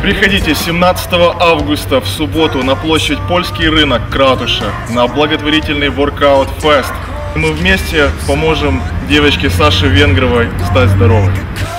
Приходите 17 августа в субботу на площадь Польский рынок, Кратуша, на благотворительный воркаут-фест. Мы вместе поможем девочке Саше Венгровой стать здоровой.